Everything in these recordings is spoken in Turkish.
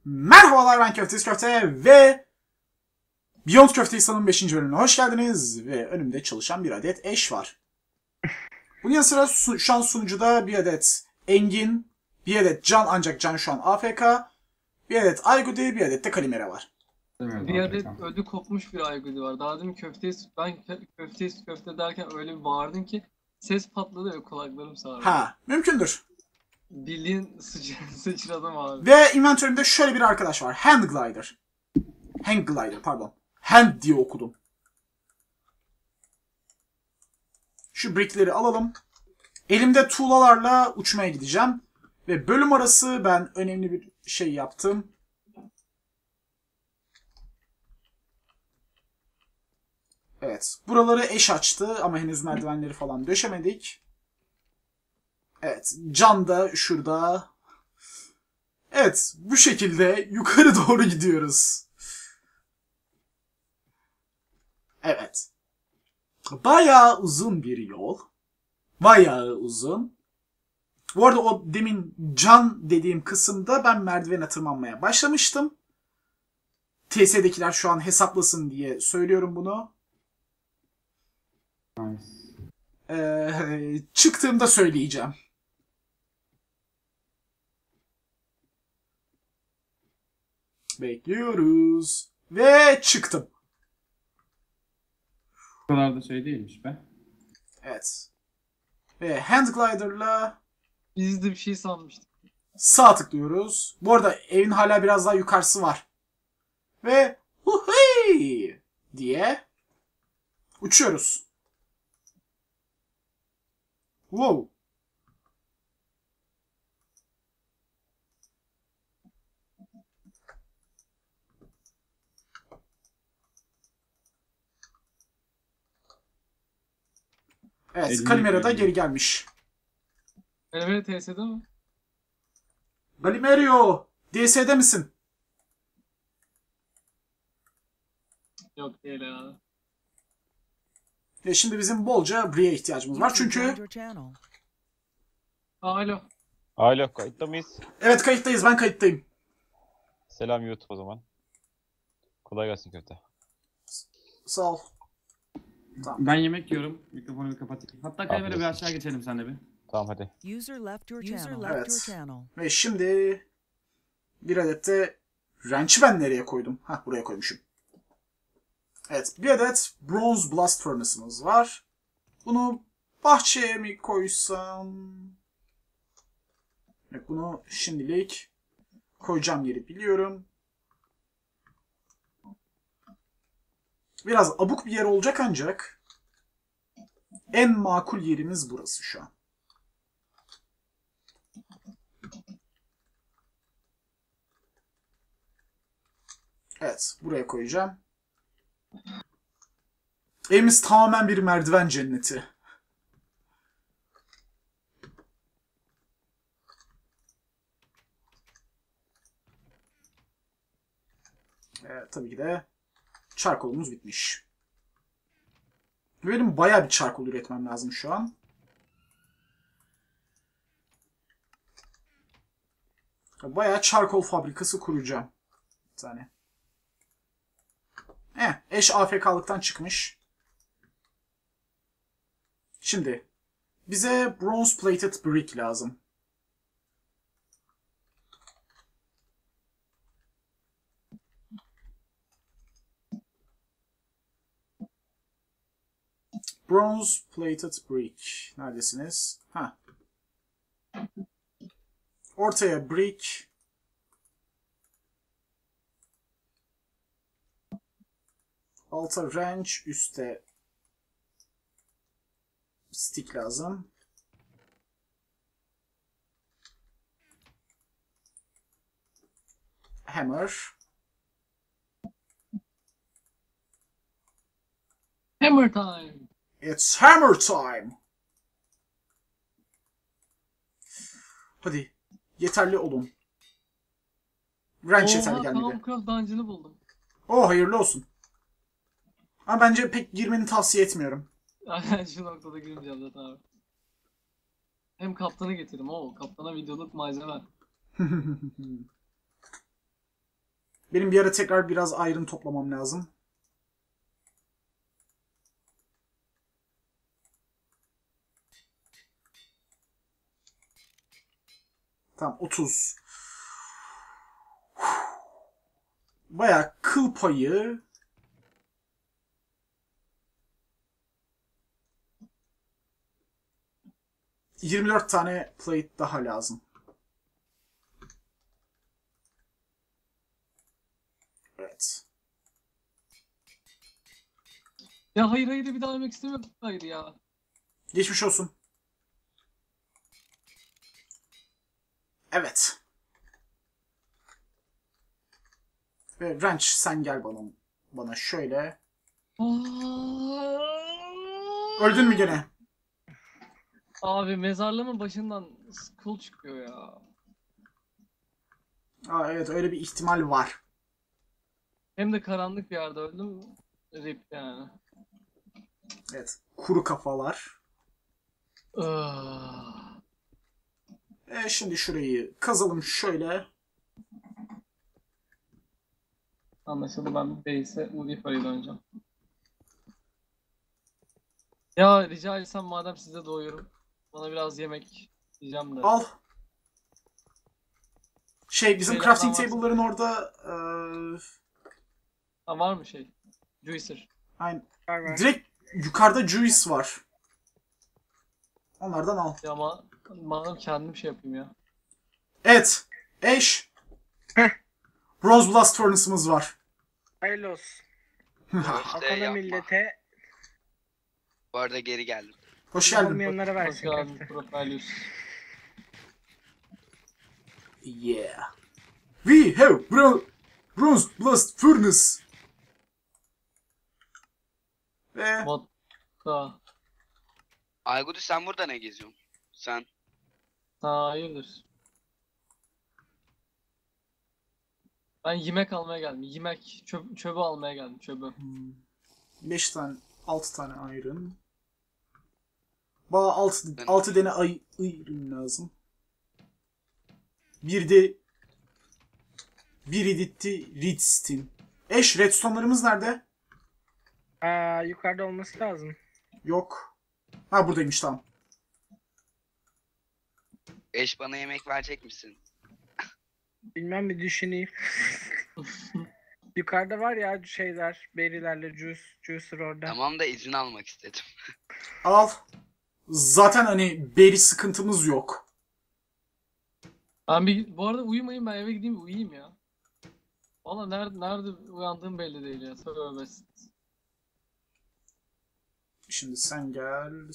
Merhabalar, ben Köfteyiz Köfte ve Beyond Köfteistan'ın 5. bölümüne hoş geldiniz. Ve önümde çalışan bir adet eş var. Bunun yanı sıra şu an sunucuda bir adet Engin, bir adet Can, ancak Can şu an AFK, bir adet Aygudi, bir adet de Kalimera var. Evet, Bir adet ödü kopmuş bir aygıdı var. Daha demin köfteyiz köfte derken öyle bir bağırdın ki ses patladı ve kulaklarım sağırdı. Ha, mümkündür. Bildiğin sıçradım abi. Ve inventörümde şöyle bir arkadaş var. Hand Glider. Hand Glider, pardon. Hand diye okudum. Şu brickleri alalım. Elimde tuğlalarla uçmaya gideceğim. Ve bölüm arası ben önemli bir şey yaptım. Evet. Buraları eş açtı ama henüz merdivenleri falan döşemedik. Evet. Can da şurada. Evet. Bu şekilde yukarı doğru gidiyoruz. Evet. Bayağı uzun bir yol. Bayağı uzun. Bu arada o demin can dediğim kısımda ben merdivene tırmanmaya başlamıştım. TS'dekiler şu an hesaplasın diye söylüyorum bunu. Çıktığımda söyleyeceğim. Bekliyoruz. Ve çıktım. Bu kadar da şey değilmiş be. Evet. Ve Hand Glider'la Biz de bir şey sanmıştık. sağ tıklıyoruz. Bu arada evin hala biraz daha yukarısı var. Ve huhey diye uçuyoruz. Wow. Evet, Elini Kalimera da yıkıyor. geri gelmiş. Evet TS'de mi? Galimerio, DS'de misin? Yok değil ya. Ve şimdi bizim bolca Bri'ye ihtiyacımız var. Çünkü Alo. Alo, kayıtta mıyız? evet, kayıttayız. Ben kayıttayım. Selam YouTube o zaman. Kolay gelsin köfte. Sağ ol. Ben yemek yiyorum. Mikrofonu bir kapatayım. Hatta Kalimera bir olsun. aşağı geçelim seninle bir. Tamam hadi. Evet. Ve şimdi bir adet de wrench'i ben nereye koydum? Hah, buraya koymuşum. Evet, bir adet Bronze Blast Furnace'ımız var. Bunu bahçeye mi koysam? Evet, bunu şimdilik koyacağım yeri biliyorum. Biraz abuk bir yer olacak ancak en makul yerimiz burası şu an. Evet, buraya koyacağım. Evimiz tamamen bir merdiven cenneti. Tabii ki de çarkolumuz bitmiş. Benim bayağı bir çarkol üretmem lazım şu an. Bayağı çarkol fabrikası kuracağım. Bir tane. Eş AFK'lıktan çıkmış. Şimdi bize bronze plated brick lazım. Bronze plated brick. Neredesiniz? Ha. Ortaya brick. Alta wrench, üstte stick lazım. Hammer. Hammer time. It's hammer time. Hadi. Yeterli olun. Wrench yeterli Oha, gelmedi. Thaumcraft Dungeon'ı buldum. Oh, hayırlı olsun. Ama bence pek girmeni tavsiye etmiyorum. Aynen şu noktada girmeyeceğim zaten abi. Hem kaptanı getirdim. Kaptana videoluk malzeme. Benim bir ara tekrar biraz iron toplamam lazım. Tamam 30. Bayağı kıl payı. ...24 tane plate daha lazım. Evet. Ya hayır bir daha yemek istemiyorum. Hayır ya. Geçmiş olsun. Evet. Ve Wrench sen gel bana şöyle. Öldün mü gene? Abi mezarlığımın başından skull çıkıyor ya. Aa, evet öyle bir ihtimal var. Hem de karanlık bir yerde öldüm. Rip yani. Evet. Kuru kafalar. Ah. Şimdi şurayı kazalım şöyle. Anlaşıldı, ben bir base'e Udifa'ya döneceğim. Ya rica etsem madem size doyurum. Bana biraz yemek diyeceğim de. Al. Bizim Şeylerden crafting varsa- table'ların orada Ha, var mı şey? Juicer. aynen. Var. Direkt yukarıda juice var. Onlardan al. Ya madem kendim şey yapayım ya. Evet. Ash. Bronze Blast Furnace'ımız var. Hayırlı olsun. Köfte Akana yapma. millete Bu arada geri geldim. Hoş geldin. olmayanlara Hoş versin geldin köfte. Profilius. Yeah. We have Bronze Blast Furnace. Ve Mod da. Aygüdü sen burada ne geziyorsun? Sen Ha, hayırdır. Ben yemek almaya geldim. Yemek. Çöbü almaya geldim. Çöbü. 5 tane 6 tane iron. Bana 6 tane iron lazım. Bir editti redstone. Ash redstone'larımız nerede? Yukarıda olması lazım. Yok. Ha buradaymış tamam. eş bana yemek verecek misin? Bilmem, bir düşüneyim. Yukarıda var ya şeyler, berilerle juicer orada. Tamam da izin almak istedim. Al. Zaten hani berry sıkıntımız yok. Ben bu arada uyumayayım, ben eve gideyim uyuyayım ya. Valla nerede uyandığım belli değil ya. Tövbe. Şimdi sen gel.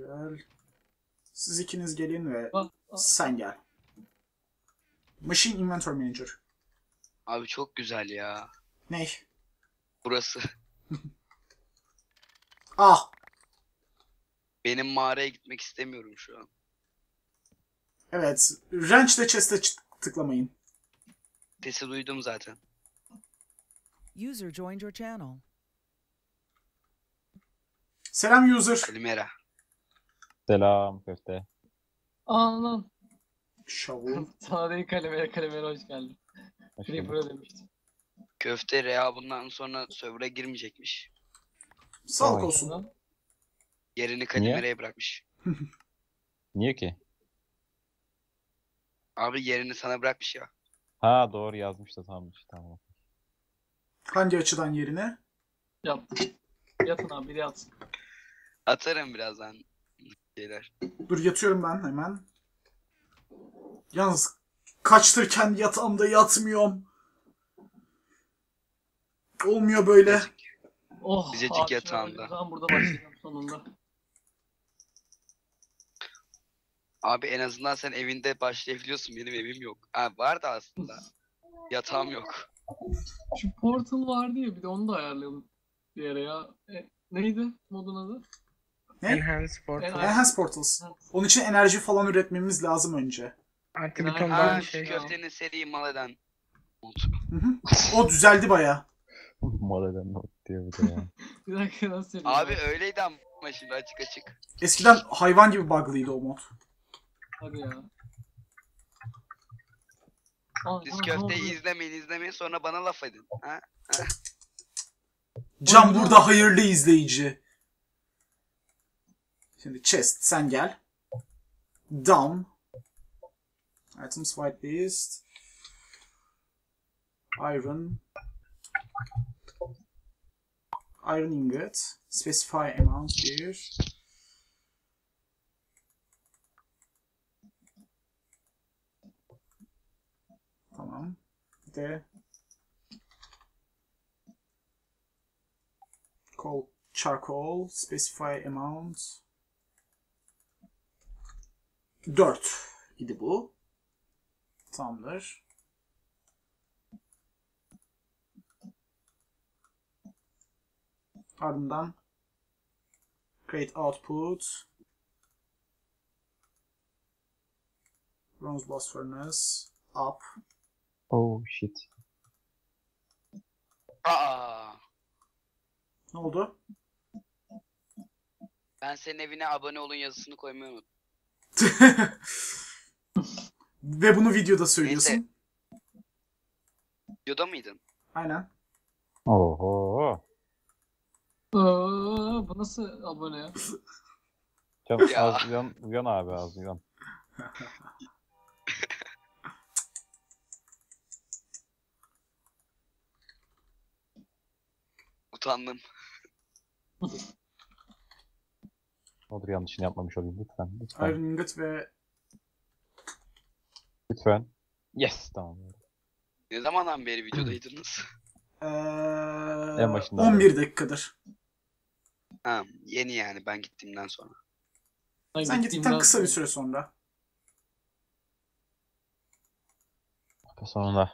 Siz ikiniz gelin ve Ah, sen gel. Machine Inventory Manager. Abi çok güzel ya. Ne? Burası. Ah. Benim mağaraya gitmek istemiyorum şu an. Evet. Wrench'le chest'e tıklamayın. Sesi duydum zaten. User joined your channel. Selam user. Kalimera. Selam köfte. lan. Shovel. Sana değil kalemere hoş geldin. Hoş bulduk. Creeper'a demiştim. Köfte Rea bundan sonra server'a girmeyecekmiş. Sağlık Oy. olsun. Sonra Yerini Kalimera'ya bırakmış. Niye ki? Abi yerini sana bırakmış ya. Ha doğru yazmış da tamam. Hangi açıdan yerine? yat. Yatın abi, biri yatsın. Atarım birazdan şeyler. Dur yatıyorum ben hemen. Yalnız kaçtır yatağımda yatmıyorum. Olmuyor böyle. Birazcık. Oh, Bizecik abi, yatağında. Ben burada başlayacağım sonunda. Abi en azından sen evinde başlayabiliyorsun. Benim evim yok. Ha var da aslında. Yatağım yok. Şu portal vardı ya, bir de onu da ayarlayalım bir yere ya. Neydi modun adı? Ne? Enhance portal. Enhance Portals. Onun için enerji falan üretmemiz lazım önce. Antibiton Ha, daha Ha bir şu şey. köftenin seriyi mal eden. Hı hı. O düzeldi baya. Modern not diyor bir de ya. Bir dakika, nasıl söyleyeyim? Abi öyleydi ama şimdi açık. Eskiden hayvan gibi bug'lıydı o mod. Hadi ya. Siz ne köfteyi oluyor? izlemeyin sonra bana laf edin. Ha? Can burada hayırlı izleyici. Şimdi chest sen gel. Down. Items whitelist. Iron. Iron ingot. Specify amount 1. Tamam. Bir de charcoal. Specify amount 4 idi bu. Tamamdır. Ardından create output bronze blast furnace up. Oh shit. Aa, Ne oldu? ben senin evine abone olun yazısını koymayı unuttum. Ve bunu videoda söylüyorsun. Videoda mıydın? Aynen. Oho. Bu nasıl abone ya? Can Ya. az uyan abi az uyan. Utandım. Olur yanlışını yapmamış olayım lütfen. Lütfen. Iron ingot ve Lütfen. Yes tamam. Ne zamandan beri videodaydınız? eee, başında 11 dakikadır. Ha, yeni yani ben gittiğimden sonra. Sen gittikten kısa bir süre sonra. Sonunda.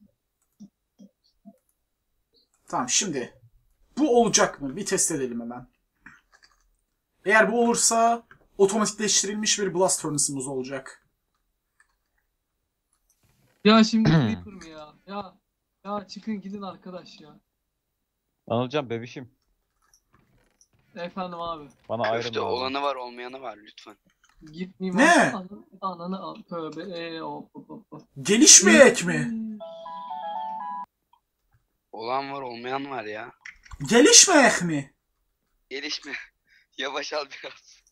Tamam şimdi. Bu olacak mı? Bir test edelim hemen. Eğer bu olursa otomatikleştirilmiş bir blast furnace'ımız olacak. Ya şimdi Creeper mı ya? Ya çıkın gidin arkadaş ya. Anılcan bebişim. Efendim abi. Bana ayrım Köfte lazım. olanı var olmayanı var lütfen. Gitmeyeyim. Ne? Ananı al. Tövbe. Hop. Gelişmeyek mi? Olan var olmayan var ya. Gelişmeyek mi? Gelişme. Yavaş al biraz.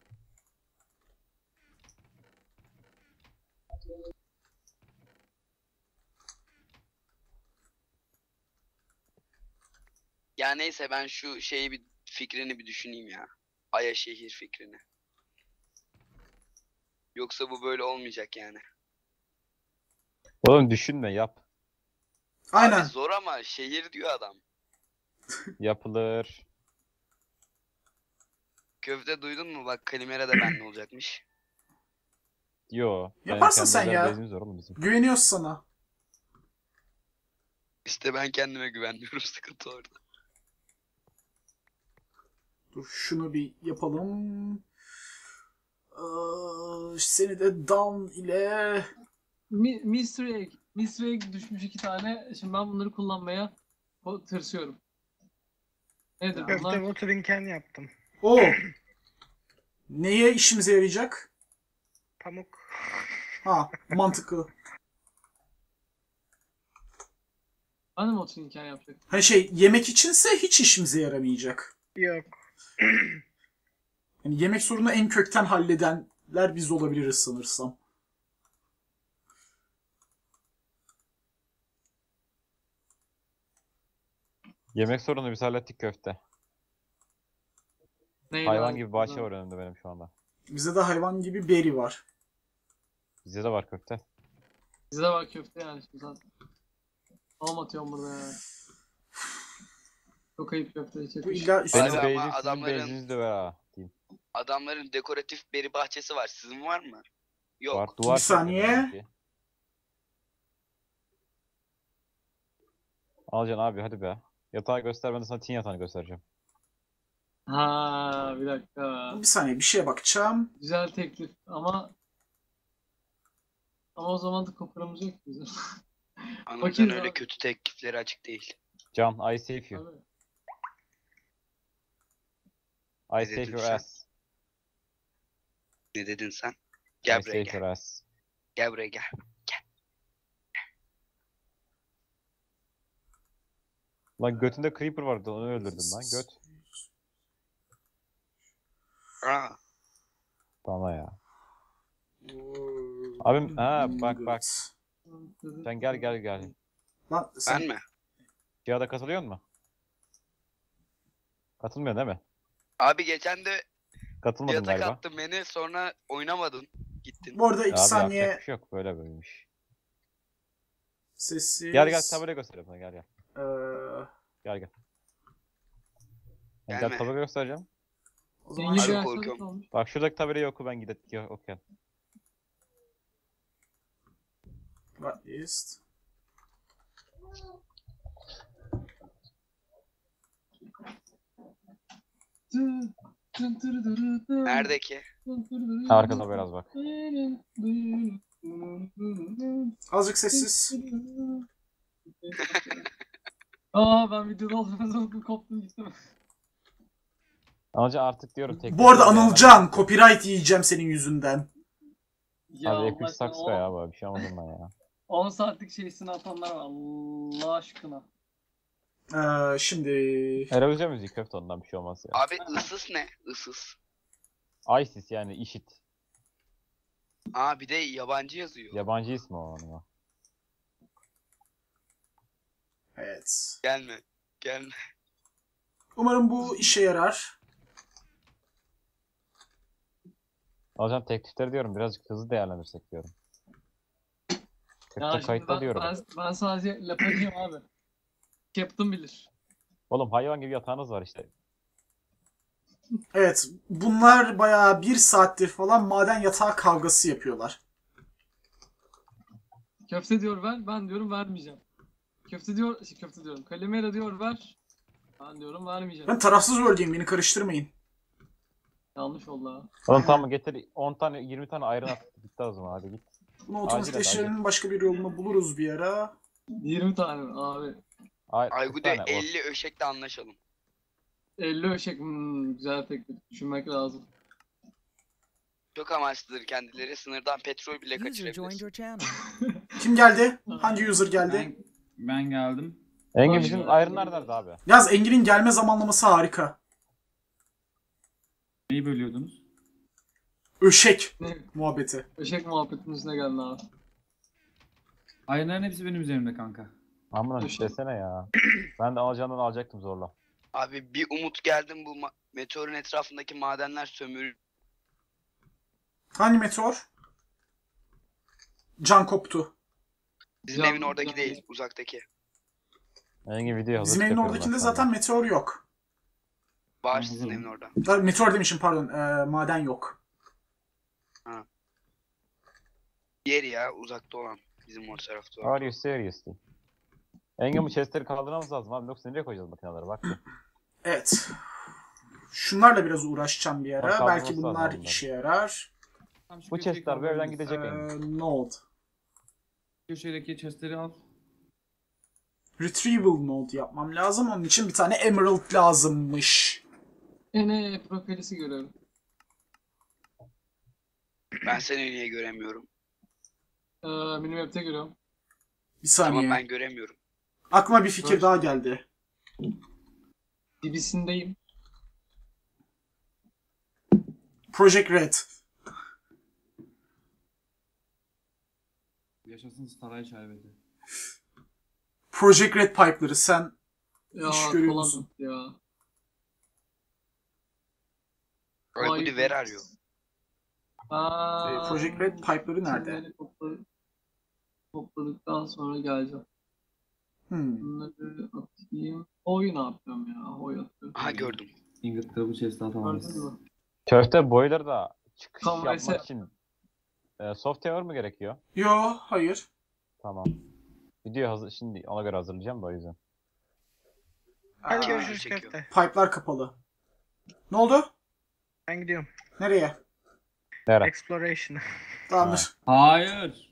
Ya neyse ben şu şeyi bir fikrini bir düşüneyim ya. Aya şehir fikrini. Yoksa bu böyle olmayacak yani. Oğlum düşünme yap. Aynen. Abi zor ama şehir diyor adam. Yapılır. Köfte duydun mu? Bak Kalimera da benimle olacakmış. Yo. Yaparsın kendi sen özel ya. bezimiz var oğlum bizim. Güveniyoruz sana. İşte ben kendime güvenmiyorum, sıkıntı orada. Dur şunu bir yapalım. Seni de down ile Mr. Egg düşmüş 2 tane. Şimdi ben bunları kullanmaya tırsıyorum. Nedir Köfte bunlar? watering can yaptım. o neye işimize yarayacak? Pamuk. Ha, mantıklı. Ben de mi oturun hikaye yapacak? Hani şey yemek içinse hiç işimize yaramayacak. Yok. Yani yemek sorununu en kökten halledenler biz olabiliriz sanırsam. Yemek sorunu biz hallettik köfte. Neyle Hayvan alakalı? gibi bahçe var önümde benim şu anda. Bize de hayvan gibi berry var. Bizde de var köfte. Bize de var köfte yani şimdi zaten. Tamam atıyorum burada ya. Çok ayıp köfte Bu içecek. illa üstüne... Abi Benim ama beyzim sizin adamların- beyziniz de var ha. Diyeyim. Adamların dekoratif beri bahçesi var. Sizin var mı? Yok. Var duvar. Bir saniye. köfte. Alacaksın abi hadi be. Yatağı göster ben de sana tin yatağını göstereceğim. Ha bir dakika. Bir saniye bir şeye bakacağım. Güzel teklif ama o zaman da koparamız yok ki bizim. Anılcan Bakayım öyle abi. kötü teklifleri açık değil. Can I save you. Abi, I Ne save dedin your sen? ass. Ne dedin sen? I Gel save buraya your gel. ass. Gel buraya gel. Lan götünde creeper vardı onu öldürdüm lan göt. Aa, Bana ya. Abim bak. Sen gel. Lan sen ben mi? Cihada katılıyor musun? Katılmıyor değil mi? Abi geçen de Katılmadın yatak galiba. attın beni, sonra oynamadın. Gittin. bu arada Ya 2 abi saniye yapacak bir şey yok böyle böyleymiş. sessiz. Gel tabela göstereyim sana gel. Ee, Gel. Gelme. Gel tabela göstereceğim. o zaman Yeni Abi bir şu, aşağıda korkuyorum. kalmış. Bak şuradaki tabelayı oku ben gidip okuyayım. what is? Nerede ki? Arkada biraz bak. Azıcık sessiz. Ben videoda olmadan koptum gittim. Anca artık diyorum tek. Bu arada Anılcan, copyright yiyeceğim senin yüzünden. Ya Abi Allah Epic aşkına, Saxo ya böyle bir şey olmaz ondan ya. 10 saatlik şeysini atanlar var Allah aşkına. Şimdi Erosyon müzik köfte ondan bir şey olmaz ya. Abi ıssız ne? Issız. ISIS yani işit. Aa, bir de yabancı yazıyor. Yabancı ismi o onun. evet. Gelme. Umarım bu işe yarar. Hocam teklifleri diyorum birazcık hızlı değerlendirsek diyorum. Ya Köfte şimdi kayıtta diyorum. ben sadece laf edeyim abi. Captain bilir. Oğlum hayvan gibi yatağınız var işte. Evet, bunlar bayağı 1 saattir falan maden yatağı kavgası yapıyorlar. Köfte diyor ver, ben diyorum vermeyeceğim. Köfte diyorum. Kalimera diyor ver. Ben diyorum vermeyeceğim. Ben tarafsız bölgeyim, beni karıştırmayın. Yanlış oldu ha. Oğlum tamam getir 10 tane 20 tane ayran at. Gitti o zaman hadi git. Bunu Acil, otomatikleştirmenin başka bir yolunu buluruz bir ara. 20 tane mi abi? Aygüde 50 50 öşekle anlaşalım. 50 öşek güzel teklif. Düşünmek lazım. Çok amaçlıdır kendileri. Sınırdan petrol bile User joined your kaçırabilir. channel. Kim geldi? Hangi user geldi? Ben geldim. Engin Boş bizim ver. ayranlar nerede abi? Yaz, Engin'in gelme zamanlaması harika. Neyi bölüyordunuz? Öşek Ne? muhabbeti. Öşek muhabbetin üstüne geldin abi. Ayranların hepsi benim üzerimde kanka. Amına Öşek. desene ya. Ben de alacağından alacaktım zorla. Abi bir umut geldim, bu meteorun etrafındaki madenler sömürür. Hangi meteor? Can koptu. Bizim Ya, evin oradaki ya. değil, uzaktaki. Engin video hazır Bizim evin yapıyorum oradakinde ben zaten meteor yok. Var Ben sizin hazırım. evin orada. Meteor demişim pardon. Maden yok. Diğeri ya, uzakta olan. Bizim o tarafta sana. olan. Are you seriously? Engin bu chestleri kaldırmamız lazım abi. Yoksa nereye koyacağız makineleri bak. Evet. Şunlarla biraz uğraşacağım bir ara. Bakalım Belki nasıl bunlar adamlar. işe yarar. Tamam, şu Bu köşeyi chestler bu evden kaldırırız. gidecek Engin. Node. Köşedeki chestleri al. Retrieval node yapmam lazım. Onun için bir tane emerald lazımmış. Ene profilisi görüyorum. Ben seni niye göremiyorum? Minimap'te görüyorum. Bir saniye. Tamam, ben göremiyorum. Aklıma bir fikir Dur. daha geldi. Dibisindeyim. Project Red. Yaşasın saray şerbeti. Project Red pipe'ları sen Ya İş görüyor kolan musun? ya. Aygüde ver arıyor. Project Red pipe'ları nerede? Kimleri topladıktan sonra geleceğim. Bunları atayım. Oyu ne yapıyorum ya? Oy atıyorum. Aha, gördüm. Ingot'ta bu chest'i Gördün atamayız. mü? Köfte boiler da çıkış Tamam, yapmak neyse. için software mı gerekiyor? Yo, hayır. Tamam. Video hazır şimdi ona göre hazırlayacağım da o yüzden. Hadi Aa, görüşürüz çekiyor. köfte. Pipe'lar kapalı. Ne oldu? Ben gidiyorum. Nereye? Nere? Exploration. Tamamdır. Hayır.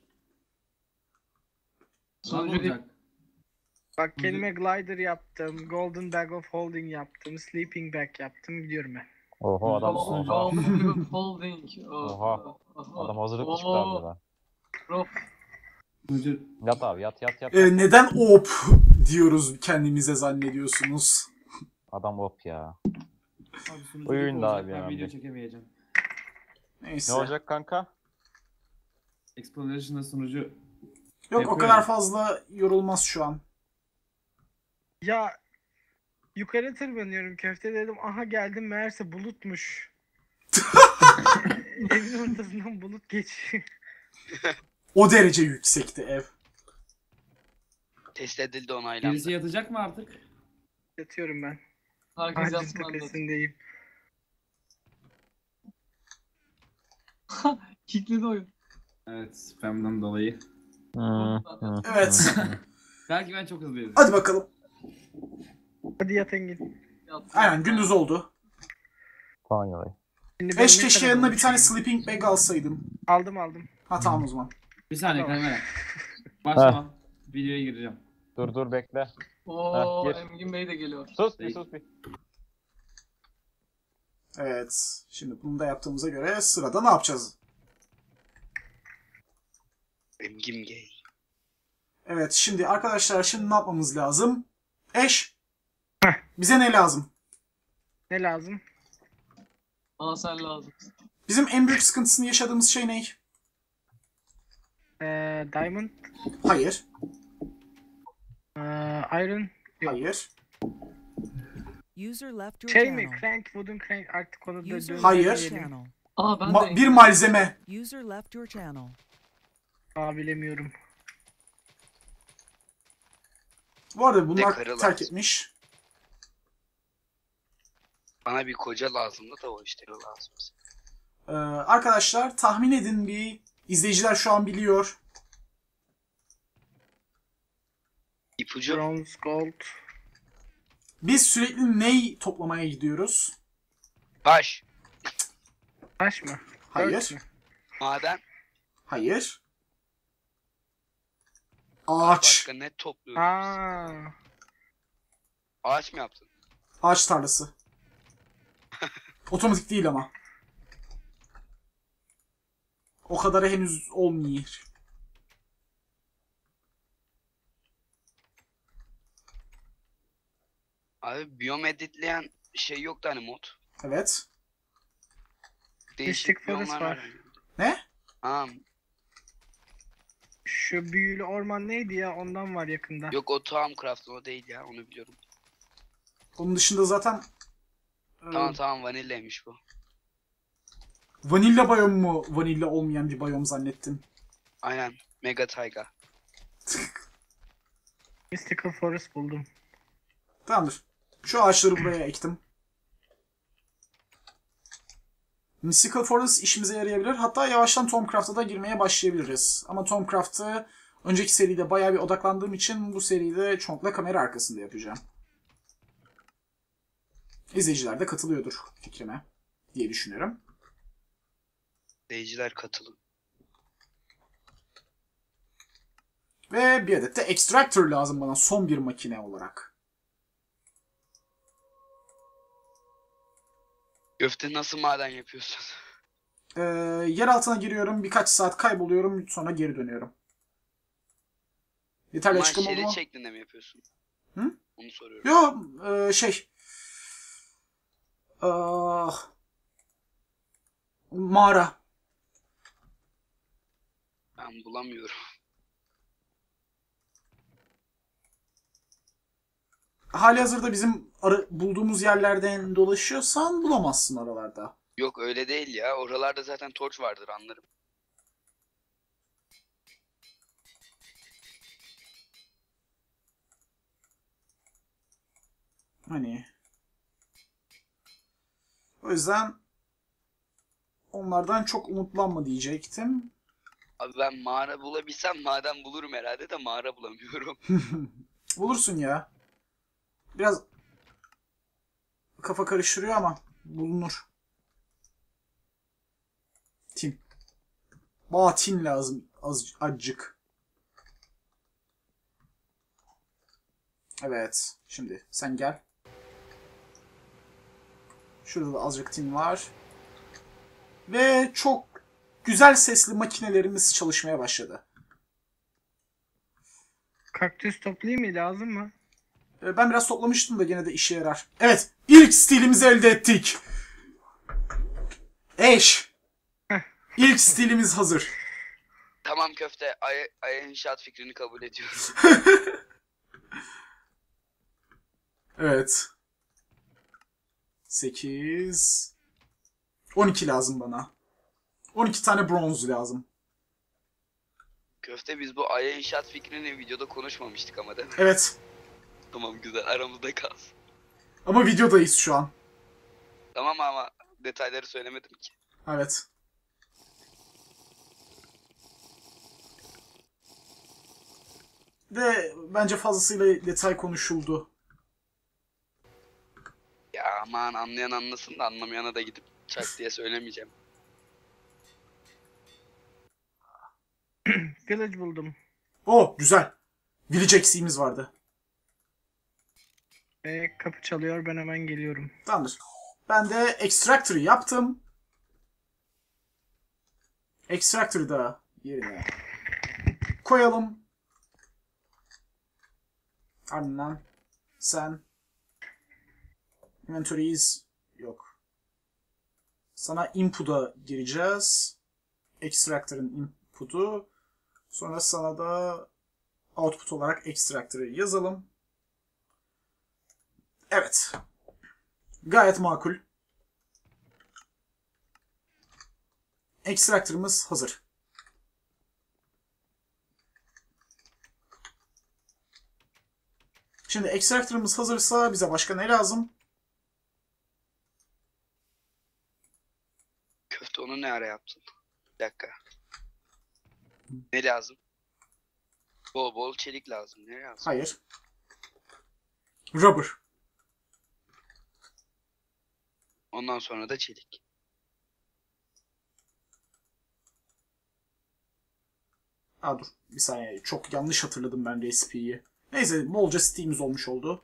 Sonucu olacak. Bak kelime glider yaptım. Golden bag of holding yaptım. Sleeping bag yaptım. Gidiyorum ben. Oho adam oha. Folding. Oha. Adam hazırlıklı çıktı abi burada. Rof. Sonucu Yat abi yat. Neden OP? diyoruz kendimize zannediyorsunuz. Adam op ya. Abi sunucu Oyun yok da olacak, abi ben ya, video bir. çekemeyeceğim. Neyse. Ne olacak kanka? Exploration'da sunucu Yok o yapıyor kadar ya. fazla yorulmaz şu an. Ya yukarı tırmanıyorum köfte dedim. Aha geldim meğerse bulutmuş. Evin ortasından bulut geçiyor. O derece yüksekti ev. Test edildi onaylandı. Birisi yatacak mı artık? Yatıyorum ben. Herkes Ağacın yatsın anladı. tepesindeyim. Kickledi oyun. Evet, spamdan dolayı. Evet. Belki ben çok hızlı yazıyorum. Hadi bakalım. Hadi yatın git. Yatsın. Aynen gündüz oldu. Konya'yı. Şimdi ben Eş ne keşke kadar yanına bir tane olmuş? sleeping bag alsaydım. Aldım. Ha tamam o zaman. Bir saniye Tamam. kamera. Başlama. Videoya gireceğim. Dur bekle. Oo, gir. Engin Bey de geliyor. Sus Değil. sus bir. Evet. Şimdi bunu da yaptığımıza göre sırada ne yapacağız? Engin gay. Evet şimdi arkadaşlar şimdi ne yapmamız lazım? Eş. Heh. Bize ne lazım? Ne lazım? Bana sen lazım. Bizim en büyük sıkıntısını yaşadığımız şey ne? Diamond. Hayır. Iron. Yok. Hayır. User left your Şey mi? channel. Crank, wooden crank artık onu da User Hayır. left your channel. Aa ben de Bir malzeme. User left your channel. bilemiyorum. Bu arada bunlar Dekarı terk lazım. etmiş. Bana bir koca lazımdı da o işte lazım. Arkadaşlar tahmin edin bir. İzleyiciler şu an biliyor. İpucu. Bronze, gold. Biz sürekli ney toplamaya gidiyoruz? Baş. Taş mı? Hayır. Dört mü? Maden. Hayır. Ağaç. Başka ne topluyoruz? Ağaç mı yaptın? Ağaç tarlası. Otomatik değil ama. O kadarı henüz olmuyor. Abi biyom editleyen şey yoktu hani mod. Evet. Mystic Forest biyomlar var. var. Ne? Ha, Şu büyülü orman neydi ya? Ondan var yakında. yok o Thaumcraft'ın o değil ya onu biliyorum. Onun dışında zaten Tamam vanillaymış bu. vanilla biyom mu? Vanilla olmayan bir biyom zannettim. Aynen. Mega Tayga. Mystical Forest buldum. Tamamdır. Şu ağaçları buraya ektim. Mystical Forest işimize yarayabilir. Hatta yavaştan Thaumcraft'a da girmeye başlayabiliriz. Ama Thaumcraft'ı önceki seride bayağı bir odaklandığım için bu seride çoğunlukla kamera arkasında yapacağım. İzleyiciler de katılıyordur fikrime diye düşünüyorum. Seyirciler katılın. Ve bir adet de Extractor lazım bana son bir makine olarak. Göfte nasıl maden yapıyorsun? Yer altına giriyorum, birkaç saat kayboluyorum, sonra geri dönüyorum. Yeterli Ama açıklama oldu mu? şerit şeklinde mi yapıyorsun? Hı? Onu soruyorum. Yo, mağara. Ben bulamıyorum. Halihazırda bizim bulduğumuz yerlerden dolaşıyorsan bulamazsın aralarda. Yok öyle değil ya. Oralarda zaten torç vardır anlarım. Hani. O yüzden onlardan çok umutlanma diyecektim. Abi ben mağara bulabilsem maden bulurum herhalde de mağara bulamıyorum. Bulursun ya. Biraz kafa karıştırıyor ama bulunur. Tin. Bana tin lazım azıcık. Evet. Şimdi sen gel. Şurada da azıcık tin var. Ve çok güzel sesli makinelerimiz çalışmaya başladı. Kaktüs toplayayım mı? Lazım mı? Ben biraz toplamıştım da gene de işe yarar. Evet. İlk stilimizi elde ettik. Eş. İlk stilimiz hazır. Tamam köfte. Aya inşaat fikrini kabul ediyorum. Evet. 8. 12 lazım bana. 12 tane bronz lazım. Köfte biz bu aya inşaat fikrini videoda konuşmamıştık ama değil mi? Evet. Tamam güzel aramızda kalsın. Ama videodayız şu an. Tamam ama detayları söylemedim ki. Evet. Ve bence fazlasıyla detay konuşuldu. Ya aman anlayan anlasın da anlamayana da gidip çak diye söylemeyeceğim. Village buldum. Oh güzel. Village eksiğimiz vardı. Ve kapı çalıyor. Ben hemen geliyorum. Tamamdır. Ben de Extractor'ı yaptım. Extractor'ı da yerine koyalım. Ardından sen inventories yok. Sana input'a gireceğiz. Extractor'ın input'u. Sonra sana da output olarak Extractor'ı yazalım. Evet. Gayet makul. Extractor'ımız hazır. Şimdi Extractor'ımız hazırsa bize başka ne lazım? Köfte onu ne ara yaptın? Bir dakika. Ne lazım? Bol bol çelik lazım. Ne lazım? Hayır. Rubber. Ondan sonra da çelik. Aa dur. Bir saniye. Çok yanlış hatırladım ben recipe'yi. Neyse bolca Steam'imiz olmuş oldu.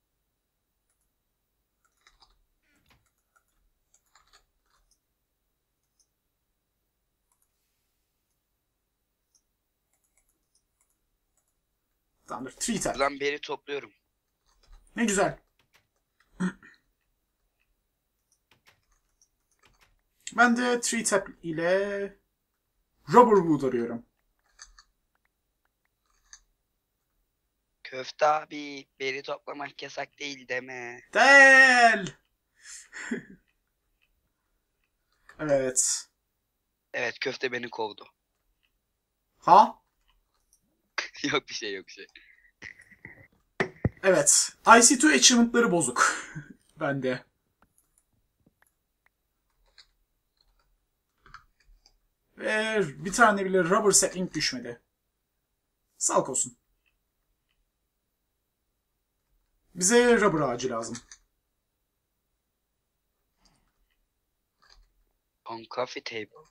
Tamamdır. Tree tap. Buradan beri topluyorum. Ne güzel. Ben de tree tap ile rubber wood arıyorum. Köfte abi beri toplamak yasak değil deme. Del. Evet. Evet köfte beni kovdu. Ha? Yok bir şey yok bir şey. Evet. IC2 achievement'ları bozuk. Bende. Ve bir tane bile rubber sapling düşmedi. Sağlık olsun. Bize rubber ağacı lazım. On coffee table.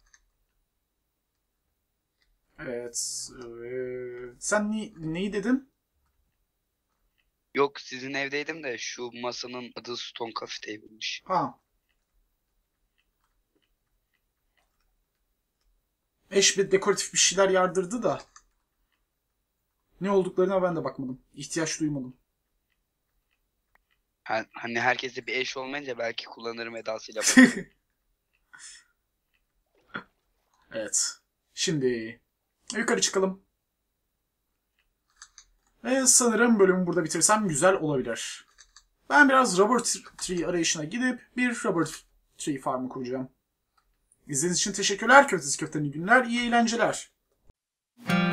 Evet. Sen neyi dedin? Yok sizin evdeydim de şu masanın adı Stone Coffee Table'mış. Ha. Eş bir dekoratif bir şeyler yardırdı da. Ne olduklarına ben de bakmadım. İhtiyaç duymadım. Hani herkeste bir eş olmayınca belki kullanırım edasıyla. Evet. Şimdi yukarı çıkalım. Ve sanırım bölümü burada bitirsem güzel olabilir. Ben biraz rubber tree arayışına gidip bir rubber tree farmı kuracağım. İzlediğiniz için teşekkürler. Köftesi köftenin günler. İyi eğlenceler.